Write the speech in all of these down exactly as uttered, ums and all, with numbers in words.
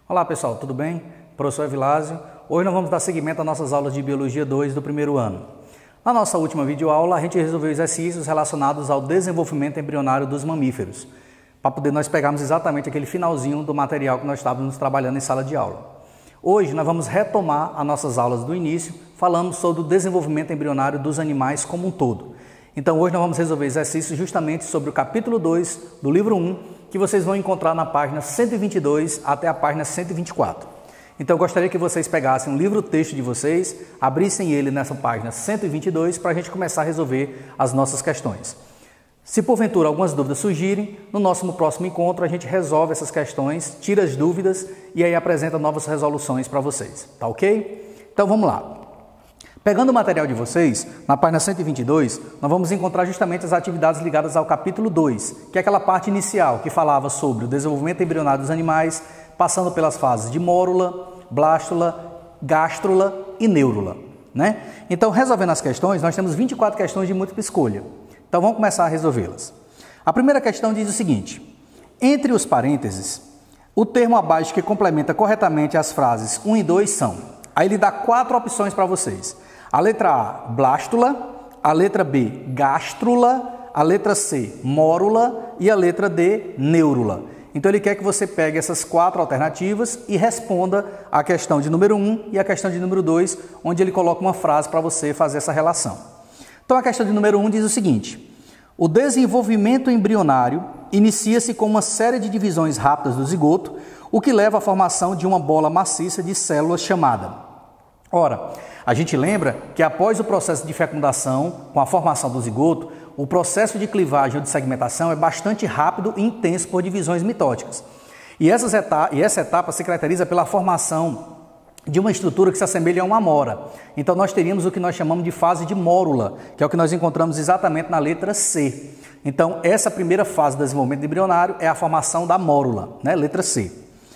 Olá pessoal, tudo bem? Professor Evilásio. Hoje nós vamos dar seguimento às nossas aulas de Biologia dois do primeiro ano. Na nossa última videoaula, a gente resolveu exercícios relacionados ao desenvolvimento embrionário dos mamíferos, para poder nós pegarmos exatamente aquele finalzinho do material que nós estávamos trabalhando em sala de aula. Hoje nós vamos retomar as nossas aulas do início, falando sobre o desenvolvimento embrionário dos animais como um todo. Então hoje nós vamos resolver exercícios justamente sobre o capítulo dois do livro um, que vocês vão encontrar na página cento e vinte e dois até a página cento e vinte e quatro. Então eu gostaria que vocês pegassem um livro-texto de vocês, abrissem ele nessa página cento e vinte e dois para a gente começar a resolver as nossas questões. Se porventura algumas dúvidas surgirem, no nosso próximo encontro a gente resolve essas questões, tira as dúvidas e aí apresenta novas resoluções para vocês, tá ok? Então vamos lá. Pegando o material de vocês, na página cento e vinte e dois, nós vamos encontrar justamente as atividades ligadas ao capítulo dois, que é aquela parte inicial que falava sobre o desenvolvimento embrionário dos animais, passando pelas fases de mórula, blástula, gástrula e neurula, né? Então, resolvendo as questões, nós temos vinte e quatro questões de múltipla escolha. Então, vamos começar a resolvê-las. A primeira questão diz o seguinte: entre os parênteses, o termo abaixo que complementa corretamente as frases um e dois são... Aí ele dá quatro opções para vocês. A letra A, blástula, a letra B, gástrula, a letra C, mórula e a letra D, neurula. Então ele quer que você pegue essas quatro alternativas e responda a questão de número um e a questão de número dois, onde ele coloca uma frase para você fazer essa relação. Então a questão de número um diz o seguinte: o desenvolvimento embrionário inicia-se com uma série de divisões rápidas do zigoto, o que leva à formação de uma bola maciça de células chamada. Ora, a gente lembra que após o processo de fecundação, com a formação do zigoto, o processo de clivagem ou de segmentação é bastante rápido e intenso por divisões mitóticas. E, essas etapa, e essa etapa se caracteriza pela formação de uma estrutura que se assemelha a uma amora. Então nós teríamos o que nós chamamos de fase de mórula, que é o que nós encontramos exatamente na letra C. Então essa primeira fase do desenvolvimento embrionário é a formação da mórula, né? Letra C.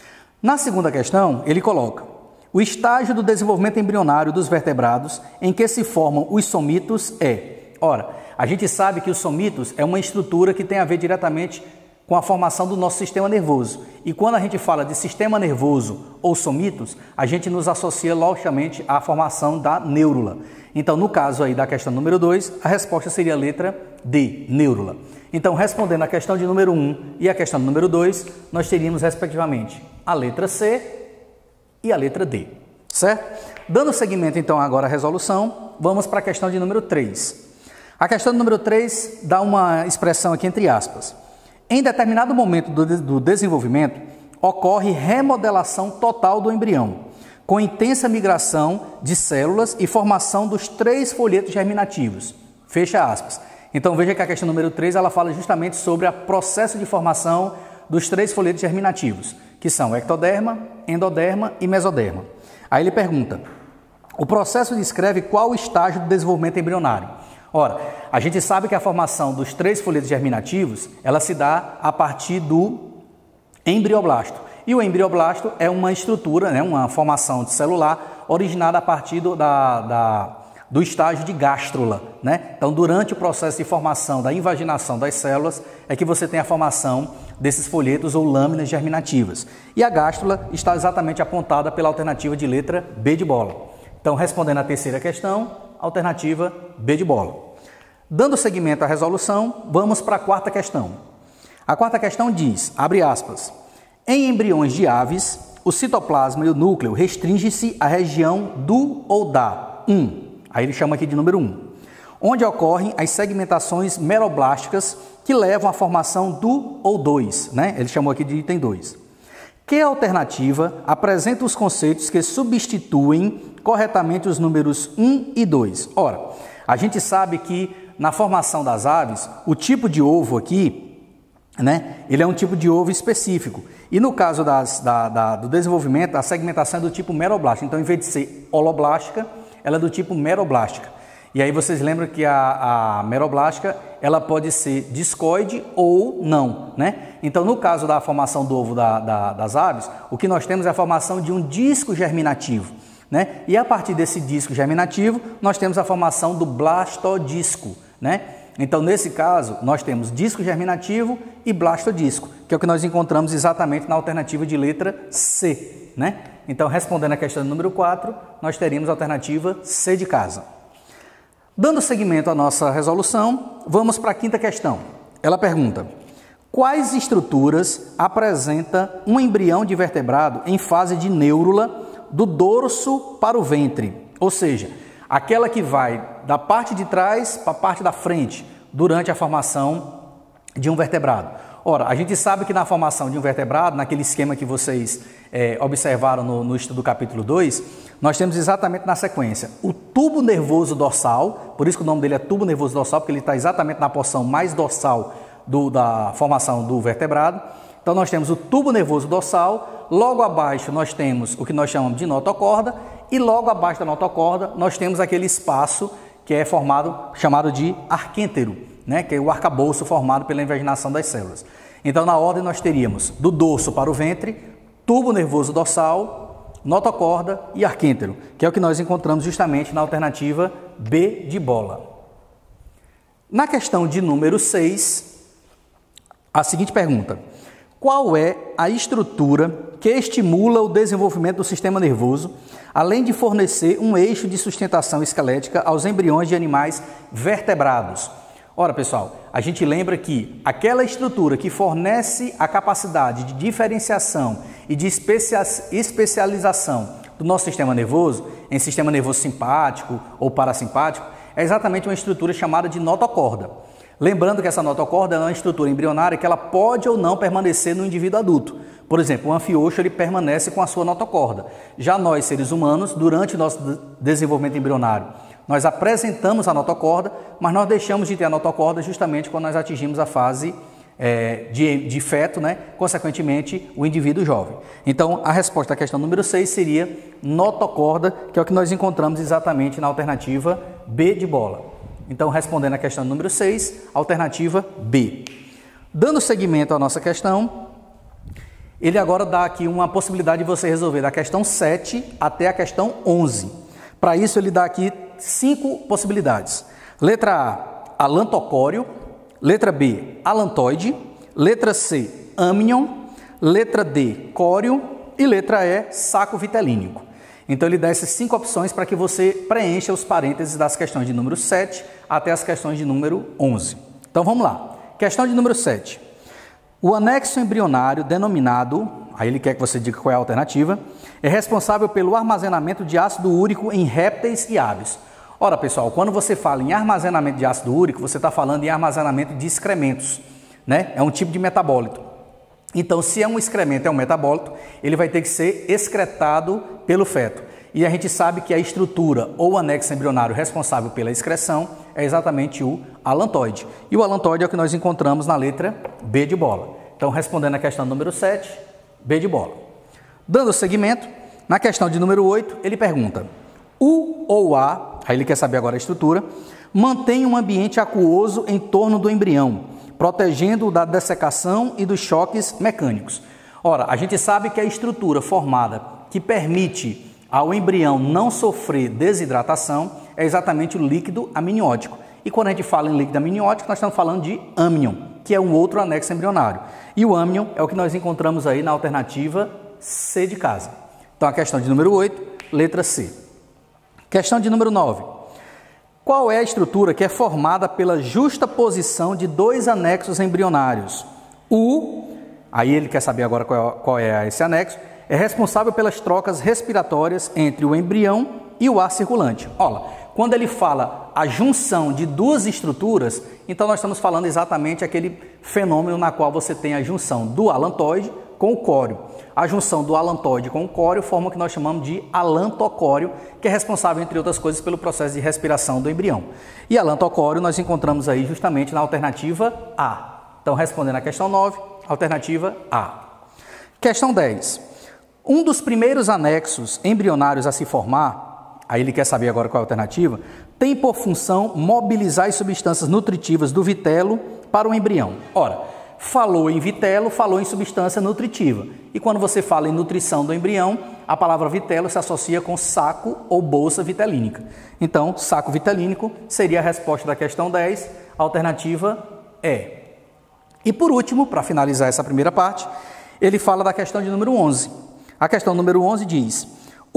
Na segunda questão, ele coloca: o estágio do desenvolvimento embrionário dos vertebrados em que se formam os somitos é... Ora, a gente sabe que os somitos é uma estrutura que tem a ver diretamente com a formação do nosso sistema nervoso. E quando a gente fala de sistema nervoso ou somitos, a gente nos associa logicamente à formação da neurula. Então, no caso aí da questão número dois, a resposta seria a letra D, neurula. Então, respondendo a questão de número um e a questão do número dois, nós teríamos, respectivamente, a letra C e a letra D, certo? Dando seguimento, então, agora à resolução, vamos para a questão de número três. A questão de número três dá uma expressão aqui entre aspas. Em determinado momento do, do desenvolvimento, ocorre remodelação total do embrião, com intensa migração de células e formação dos três folhetos germinativos. Fecha aspas. Então veja que a questão número três ela fala justamente sobre o processo de formação dos três folhetos germinativos, que são ectoderma, endoderma e mesoderma. Aí ele pergunta: o processo descreve qual o estágio do desenvolvimento embrionário? Ora, a gente sabe que a formação dos três folhetos germinativos, ela se dá a partir do embrioblasto. E o embrioblasto é uma estrutura, né, uma formação celular originada a partir do, da, da, do estágio de gástrula, né? Então, durante o processo de formação da invaginação das células, é que você tem a formação desses folhetos ou lâminas germinativas. E a gástrula está exatamente apontada pela alternativa de letra B de bola. Então, respondendo à terceira questão, alternativa B de bola. Dando seguimento à resolução, vamos para a quarta questão. A quarta questão diz, abre aspas, em embriões de aves, o citoplasma e o núcleo restringe-se à região do ou da um. Aí ele chama aqui de número um. Onde ocorrem as segmentações meroblásticas que levam à formação do ou dois, né? Ele chamou aqui de item dois. Que alternativa apresenta os conceitos que substituem corretamente os números um e dois? Ora, a gente sabe que na formação das aves, o tipo de ovo aqui, né, ele é um tipo de ovo específico. E no caso das, da, da, do desenvolvimento, a segmentação é do tipo meroblástica. Então, em vez de ser holoblástica, ela é do tipo meroblástica. E aí vocês lembram que a, a meroblástica, ela pode ser discoide ou não, né? Então, no caso da formação do ovo da, da, das aves, o que nós temos é a formação de um disco germinativo, né? E a partir desse disco germinativo, nós temos a formação do blastodisco, né? Então, nesse caso, nós temos disco germinativo e blastodisco, que é o que nós encontramos exatamente na alternativa de letra C. né? Então, respondendo a questão número quatro, nós teríamos a alternativa C de casa. Dando seguimento à nossa resolução, vamos para a quinta questão. Ela pergunta: quais estruturas apresenta um embrião de vertebrado em fase de neurula do dorso para o ventre? Ou seja, aquela que vai da parte de trás para a parte da frente durante a formação de um vertebrado. Ora, a gente sabe que na formação de um vertebrado, naquele esquema que vocês é, observaram no, no estudo do capítulo dois, nós temos exatamente na sequência o tubo nervoso dorsal, por isso que o nome dele é tubo nervoso dorsal, porque ele está exatamente na porção mais dorsal do, da formação do vertebrado. Então nós temos o tubo nervoso dorsal, logo abaixo nós temos o que nós chamamos de notocorda, e logo abaixo da notocorda nós temos aquele espaço que é formado, chamado de arquêntero, né, que é o arcabouço formado pela invaginação das células. Então, na ordem, nós teríamos do dorso para o ventre, tubo nervoso dorsal, notocorda e arquêntero, que é o que nós encontramos justamente na alternativa B de bola. Na questão de número seis, a seguinte pergunta: qual é a estrutura que estimula o desenvolvimento do sistema nervoso, além de fornecer um eixo de sustentação esquelética aos embriões de animais vertebrados? Ora, pessoal, a gente lembra que aquela estrutura que fornece a capacidade de diferenciação e de especialização do nosso sistema nervoso, em sistema nervoso simpático ou parasimpático, é exatamente uma estrutura chamada de notocorda. Lembrando que essa notocorda é uma estrutura embrionária que ela pode ou não permanecer no indivíduo adulto. Por exemplo, o anfioxo ele permanece com a sua notocorda. Já nós, seres humanos, durante o nosso desenvolvimento embrionário, nós apresentamos a notocorda, mas nós deixamos de ter a notocorda justamente quando nós atingimos a fase é, de, de feto, né? Consequentemente, o indivíduo jovem. Então, a resposta à questão número seis seria notocorda, que é o que nós encontramos exatamente na alternativa B de bola. Então, respondendo à questão número seis, alternativa B. Dando seguimento à nossa questão, ele agora dá aqui uma possibilidade de você resolver da questão sete até a questão onze. Para isso, ele dá aqui cinco possibilidades. Letra A, alantocório. Letra B, alantoide. Letra C, amnion. Letra D, cório. E letra E, saco vitelínico. Então, ele dá essas cinco opções para que você preencha os parênteses das questões de número sete até as questões de número onze. Então, vamos lá. Questão de número sete. O anexo embrionário denominado, aí ele quer que você diga qual é a alternativa, é responsável pelo armazenamento de ácido úrico em répteis e aves. Ora, pessoal, quando você fala em armazenamento de ácido úrico, você está falando em armazenamento de excrementos, né? É um tipo de metabólito. Então, se é um excremento, é um metabólito, ele vai ter que ser excretado pelo feto. E a gente sabe que a estrutura ou anexo embrionário responsável pela excreção é exatamente o alantoide. E o alantoide é o que nós encontramos na letra B de bola. Então, respondendo a questão número sete, B de bola. Dando seguimento, na questão de número oito, ele pergunta: o ou a, aí ele quer saber agora a estrutura, mantém um ambiente aquoso em torno do embrião, protegendo-o da dessecação e dos choques mecânicos. Ora, a gente sabe que a estrutura formada que permite ao embrião não sofrer desidratação é exatamente o líquido amniótico. E quando a gente fala em líquido amniótico, nós estamos falando de amnion, que é um outro anexo embrionário. E o amnion é o que nós encontramos aí na alternativa C de casa. Então, a questão de número oito, letra C. Questão de número nove. Qual é a estrutura que é formada pela justaposição de dois anexos embrionários? O, aí ele quer saber agora qual é, qual é esse anexo, é responsável pelas trocas respiratórias entre o embrião e o ar circulante. Olha, quando ele fala a junção de duas estruturas, então nós estamos falando exatamente aquele fenômeno na qual você tem a junção do alantoide com o cório. A junção do alantoide com o cório forma o que nós chamamos de alantocório, que é responsável, entre outras coisas, pelo processo de respiração do embrião. E alantocório nós encontramos aí justamente na alternativa A. Então, respondendo à questão nove, alternativa A. Questão dez. Um dos primeiros anexos embrionários a se formar, aí ele quer saber agora qual é a alternativa, tem por função mobilizar as substâncias nutritivas do vitelo para o embrião. Ora, falou em vitelo, falou em substância nutritiva. E quando você fala em nutrição do embrião, a palavra vitelo se associa com saco ou bolsa vitelínica. Então, saco vitelínico seria a resposta da questão dez, a alternativa E. E por último, para finalizar essa primeira parte, ele fala da questão de número onze. A questão número onze diz: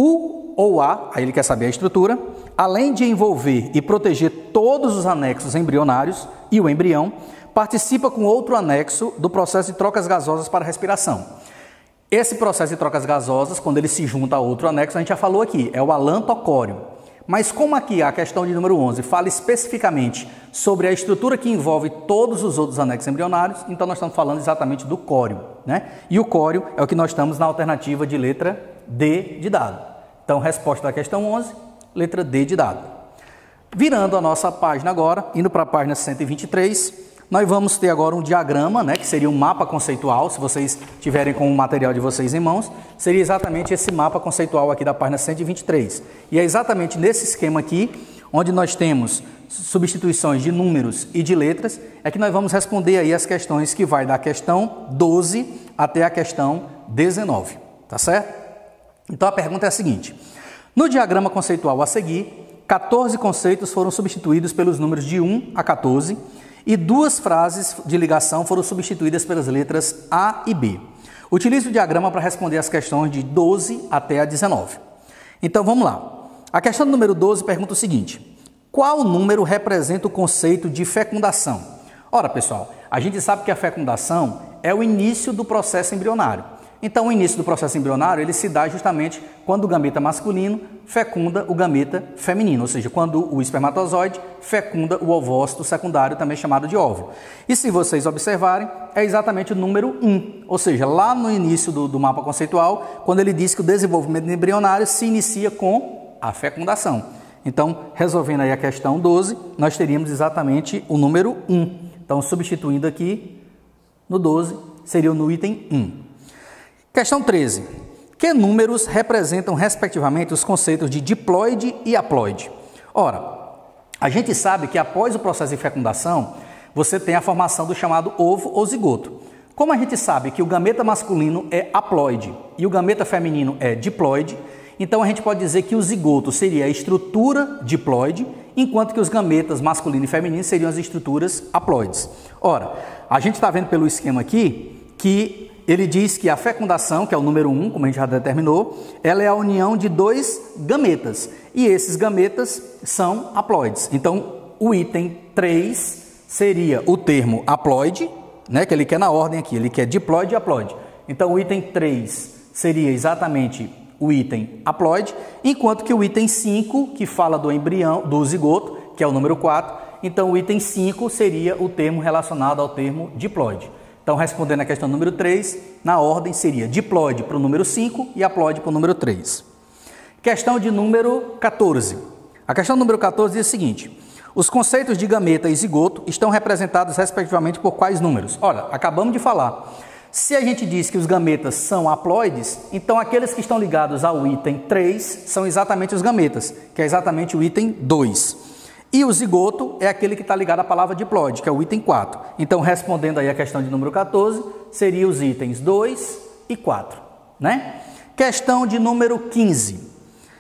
o ou a, aí ele quer saber a estrutura, além de envolver e proteger todos os anexos embrionários e o embrião, participa com outro anexo do processo de trocas gasosas para respiração. Esse processo de trocas gasosas, quando ele se junta a outro anexo, a gente já falou aqui, é o alantocóreo. Mas como aqui a questão de número onze fala especificamente sobre a estrutura que envolve todos os outros anexos embrionários, então nós estamos falando exatamente do córeo, né? E o córeo é o que nós estamos na alternativa de letra D de dado. Então, resposta da questão onze, letra D de dado. Virando a nossa página agora, indo para a página cento e vinte e três, nós vamos ter agora um diagrama, né, que seria um mapa conceitual, se vocês tiverem com o material de vocês em mãos, seria exatamente esse mapa conceitual aqui da página cento e vinte e três. E é exatamente nesse esquema aqui, onde nós temos substituições de números e de letras, é que nós vamos responder aí as questões que vai da questão doze até a questão dezenove, tá certo? Então a pergunta é a seguinte: no diagrama conceitual a seguir, quatorze conceitos foram substituídos pelos números de um a quatorze e duas frases de ligação foram substituídas pelas letras A e B. Utilize o diagrama para responder as questões de doze até a dezenove. Então vamos lá. A questão número doze pergunta o seguinte: qual número representa o conceito de fecundação? Ora, pessoal, a gente sabe que a fecundação é o início do processo embrionário. Então, o início do processo embrionário ele se dá justamente quando o gameta masculino fecunda o gameta feminino, ou seja, quando o espermatozoide fecunda o ovócito secundário, também chamado de óvulo. E se vocês observarem, é exatamente o número um, ou seja, lá no início do, do mapa conceitual, quando ele diz que o desenvolvimento embrionário se inicia com a fecundação. Então, resolvendo aí a questão doze, nós teríamos exatamente o número um. Então, substituindo aqui no doze, seria no item um. Questão treze. Que números representam, respectivamente, os conceitos de diploide e haploide? Ora, a gente sabe que após o processo de fecundação, você tem a formação do chamado ovo ou zigoto. Como a gente sabe que o gameta masculino é haploide e o gameta feminino é diploide, então a gente pode dizer que o zigoto seria a estrutura diploide, enquanto que os gametas masculino e feminino seriam as estruturas haploides. Ora, a gente está vendo pelo esquema aqui que ele diz que a fecundação, que é o número um, como a gente já determinou, ela é a união de dois gametas. E esses gametas são haploides. Então, o item três seria o termo haploide, né, que ele quer na ordem aqui, ele quer diploide e haploide. Então, o item três seria exatamente o item haploide, enquanto que o item cinco, que fala do embrião, do zigoto, que é o número quatro, então o item cinco seria o termo relacionado ao termo diploide. Então, respondendo a questão número três, na ordem seria diploide para o número cinco e haploide para o número três. Questão de número quatorze. A questão número quatorze diz o seguinte: os conceitos de gameta e zigoto estão representados respectivamente por quais números? Olha, acabamos de falar. Se a gente diz que os gametas são haploides, então aqueles que estão ligados ao item três são exatamente os gametas, que é exatamente o item dois. E o zigoto é aquele que está ligado à palavra diploide, que é o item quatro. Então, respondendo aí a questão de número quatorze, seriam os itens dois e quatro, né? Questão de número quinze.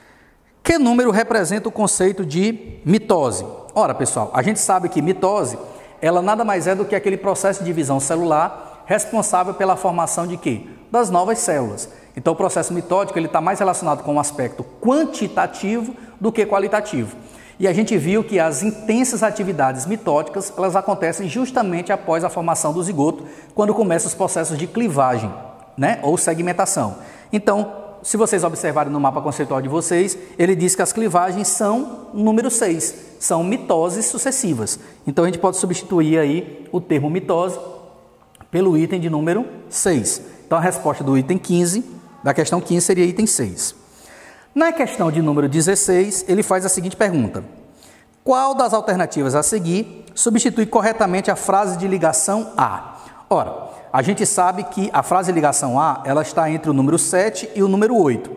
Que número representa o conceito de mitose? Ora, pessoal, a gente sabe que mitose, ela nada mais é do que aquele processo de divisão celular responsável pela formação de quê? Das novas células. Então, o processo mitótico ele está mais relacionado com o aspecto quantitativo do que qualitativo. E a gente viu que as intensas atividades mitóticas, elas acontecem justamente após a formação do zigoto, quando começam os processos de clivagem, né, ou segmentação. Então, se vocês observarem no mapa conceitual de vocês, ele diz que as clivagens são número seis, são mitoses sucessivas. Então, a gente pode substituir aí o termo mitose pelo item de número seis. Então, a resposta do item quinze, da questão quinze, seria item seis. Na questão de número dezesseis, ele faz a seguinte pergunta: qual das alternativas a seguir substitui corretamente a frase de ligação A? Ora, a gente sabe que a frase de ligação A, ela está entre o número sete e o número oito.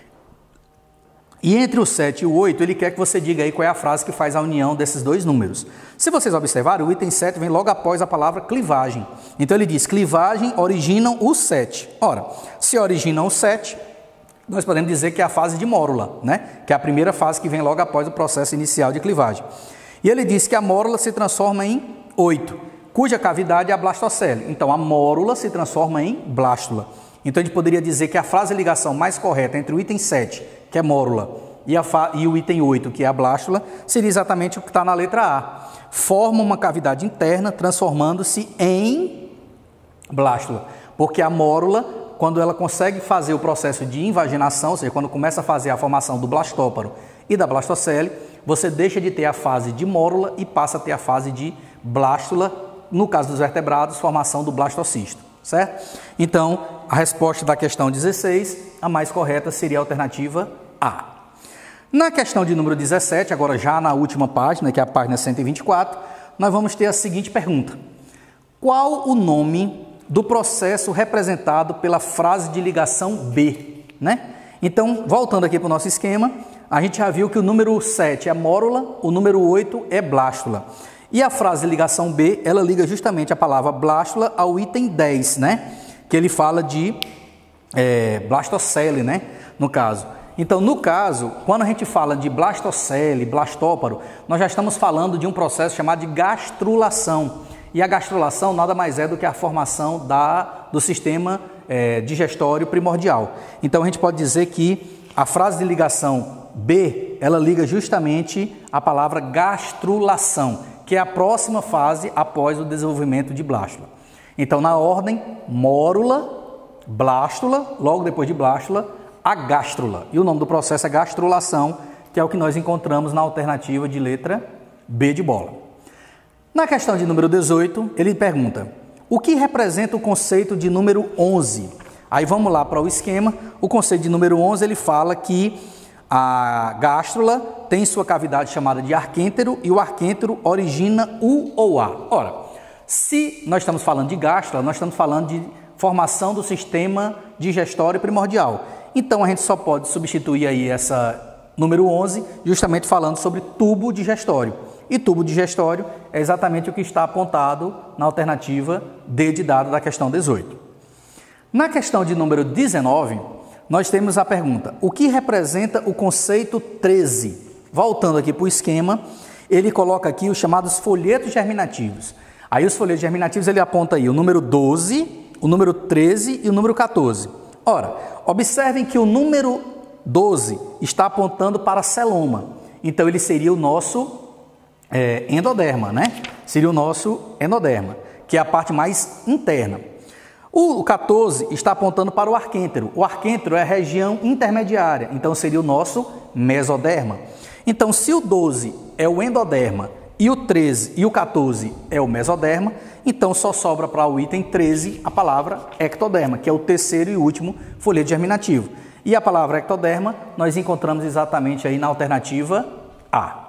E entre o sete e o oito, ele quer que você diga aí qual é a frase que faz a união desses dois números. Se vocês observarem, o item sete vem logo após a palavra clivagem. Então, ele diz, clivagem originam o sete. Ora, se originam o sete, nós podemos dizer que é a fase de mórula, né? Que é a primeira fase que vem logo após o processo inicial de clivagem. E ele diz que a mórula se transforma em oito, cuja cavidade é a blastocele. Então, a mórula se transforma em blástula. Então a gente poderia dizer que a frase de ligação mais correta entre o item sete, que é mórula, e, a e o item oito, que é a blástula, seria exatamente o que está na letra A. Forma uma cavidade interna, transformando-se em blástula, porque a mórula, quando ela consegue fazer o processo de invaginação, ou seja, quando começa a fazer a formação do blastóparo e da blastocele, você deixa de ter a fase de mórula e passa a ter a fase de blástula, no caso dos vertebrados, formação do blastocisto, certo? Então, a resposta da questão dezesseis, a mais correta seria a alternativa A. Na questão de número dezessete, agora já na última página, que é a página cento e vinte e quatro, nós vamos ter a seguinte pergunta. Qual o nome do processo representado pela frase de ligação B, né? Então, voltando aqui para o nosso esquema, a gente já viu que o número sete é mórula, o número oito é blástula. E a frase de ligação B, ela liga justamente a palavra blástula ao item dez, né? Que ele fala de é, blastocele, né? No caso. Então, no caso, quando a gente fala de blastocele, blastóparo, nós já estamos falando de um processo chamado de gastrulação. E a gastrulação nada mais é do que a formação da, do sistema é, digestório primordial. Então, a gente pode dizer que a frase de ligação B, ela liga justamente a palavra gastrulação, que é a próxima fase após o desenvolvimento de blástula. Então, na ordem, mórula, blástula, logo depois de blástula, a gástrula. E o nome do processo é gastrulação, que é o que nós encontramos na alternativa de letra B de bola. Na questão de número dezoito, ele pergunta, o que representa o conceito de número onze? Aí vamos lá para o esquema. O conceito de número onze, ele fala que a gástrula tem sua cavidade chamada de arquêntero e o arquêntero origina U ou A. Ora, se nós estamos falando de gástrula, nós estamos falando de formação do sistema digestório primordial. Então, a gente só pode substituir aí essa número onze, justamente falando sobre tubo digestório. E tubo digestório é exatamente o que está apontado na alternativa D de dado da questão dezoito. Na questão de número dezenove, nós temos a pergunta, o que representa o conceito treze? Voltando aqui para o esquema, ele coloca aqui os chamados folhetos germinativos. Aí os folhetos germinativos, ele aponta aí o número doze, o número treze e o número quatorze. Ora, observem que o número doze está apontando para celoma. Então, ele seria o nosso é, endoderma, né? Seria o nosso endoderma, que é a parte mais interna. O quatorze está apontando para o arquêntero. O arquêntero é a região intermediária, então seria o nosso mesoderma. Então, se o doze é o endoderma e o treze e o quatorze é o mesoderma, então só sobra para o item treze a palavra ectoderma, que é o terceiro e último folheto germinativo. E a palavra ectoderma nós encontramos exatamente aí na alternativa A.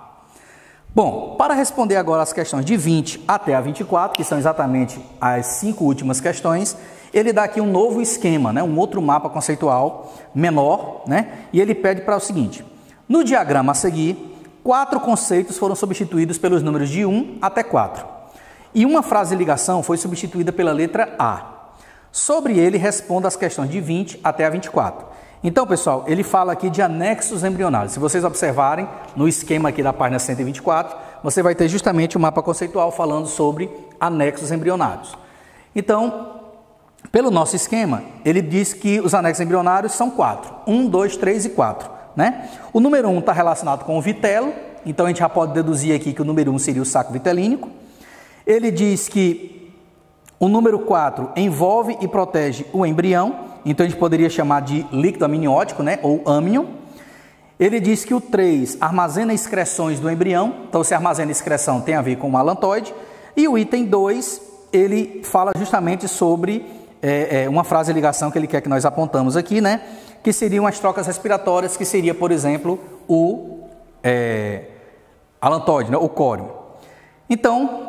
Bom, para responder agora as questões de vinte até a vinte e quatro, que são exatamente as cinco últimas questões, ele dá aqui um novo esquema, né? Um outro mapa conceitual menor, né? E ele pede para o seguinte, no diagrama a seguir, quatro conceitos foram substituídos pelos números de um até quatro. E uma frase de ligação foi substituída pela letra A. Sobre ele, responda as questões de vinte até a vinte e quatro. Então, pessoal, ele fala aqui de anexos embrionários. Se vocês observarem no esquema aqui da página cento e vinte e quatro, você vai ter justamente o um mapa conceitual falando sobre anexos embrionários. Então, pelo nosso esquema, ele diz que os anexos embrionários são quatro. um, dois, três e quatro. Né? O número um está relacionado com o vitelo, então a gente já pode deduzir aqui que o número um seria o saco vitelínico. Ele diz que o número quatro envolve e protege o embrião, então a gente poderia chamar de líquido amniótico, né? Ou âmnion. Ele diz que o três armazena excreções do embrião, então se armazena excreção tem a ver com o alantoide. E o item dois, ele fala justamente sobre é, é, uma frase de ligação que ele quer que nós apontamos aqui, né? Que seriam as trocas respiratórias, que seria, por exemplo, o é, alantoide, né? O córeo. Então,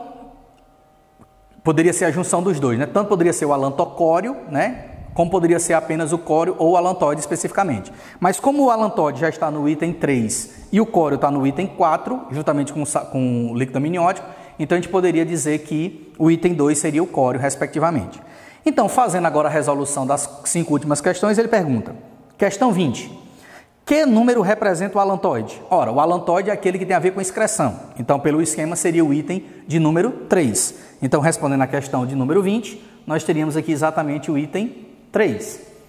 poderia ser a junção dos dois, né? Tanto poderia ser o alantocóreo, né? Como poderia ser apenas o córeo ou o alantoide especificamente. Mas como o alantoide já está no item três e o córeo está no item quatro, juntamente com, com o líquido amniótico, então a gente poderia dizer que o item dois seria o córeo, respectivamente. Então, fazendo agora a resolução das cinco últimas questões, ele pergunta, questão vinte, que número representa o alantoide? Ora, o alantoide é aquele que tem a ver com excreção, então pelo esquema seria o item de número três. Então, respondendo a questão de número vinte, nós teríamos aqui exatamente o item três.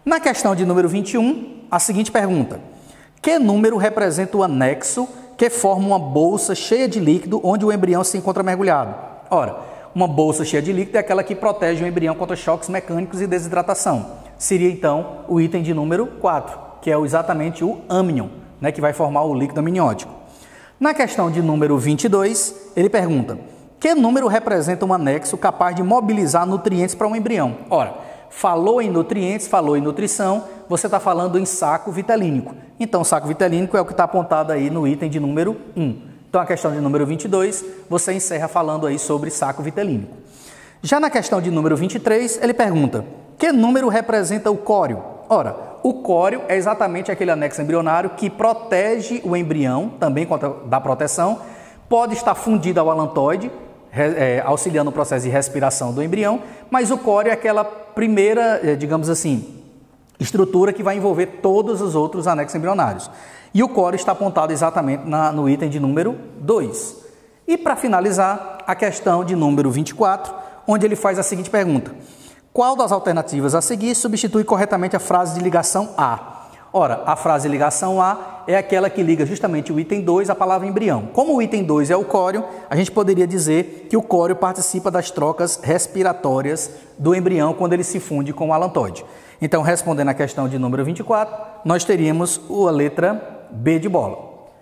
Na questão de número vinte e um, a seguinte pergunta: que número representa o anexo que forma uma bolsa cheia de líquido onde o embrião se encontra mergulhado? Ora, uma bolsa cheia de líquido é aquela que protege o embrião contra choques mecânicos e desidratação. Seria então o item de número quatro, que é exatamente o amnion, né, que vai formar o líquido amniótico. Na questão de número vinte e dois, ele pergunta: que número representa um anexo capaz de mobilizar nutrientes para um embrião? Ora, falou em nutrientes, falou em nutrição, você está falando em saco vitalínico. Então, saco vitalínico é o que está apontado aí no item de número um. Então, a questão de número vinte e dois, você encerra falando aí sobre saco vitalínico. Já na questão de número vinte e três, ele pergunta: que número representa o córeo? Ora, o córeo é exatamente aquele anexo embrionário que protege o embrião, também contra da proteção, pode estar fundido ao alantoide, é, auxiliando o processo de respiração do embrião, mas o córeo é aquela primeira, é, digamos assim, estrutura que vai envolver todos os outros anexos embrionários. E o córeo está apontado exatamente na, no item de número dois. E para finalizar, a questão de número vinte e quatro, onde ele faz a seguinte pergunta: qual das alternativas a seguir substitui corretamente a frase de ligação A? Ora, a frase de ligação A é aquela que liga justamente o item dois à palavra embrião. Como o item dois é o córeo, a gente poderia dizer que o córeo participa das trocas respiratórias do embrião quando ele se funde com o alantoide. Então, respondendo à questão de número vinte e quatro, nós teríamos a letra B de bola.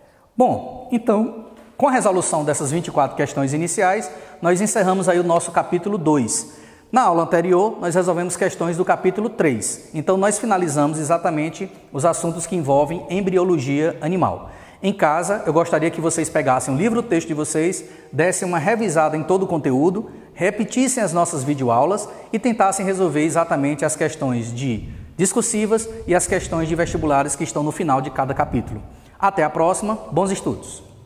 Bom, então, com a resolução dessas vinte e quatro questões iniciais, nós encerramos aí o nosso capítulo dois. Na aula anterior, nós resolvemos questões do capítulo três. Então, nós finalizamos exatamente os assuntos que envolvem embriologia animal. Em casa, eu gostaria que vocês pegassem o livro-texto de vocês, dessem uma revisada em todo o conteúdo, repetissem as nossas videoaulas e tentassem resolver exatamente as questões de discursivas e as questões de vestibulares que estão no final de cada capítulo. Até a próxima, bons estudos!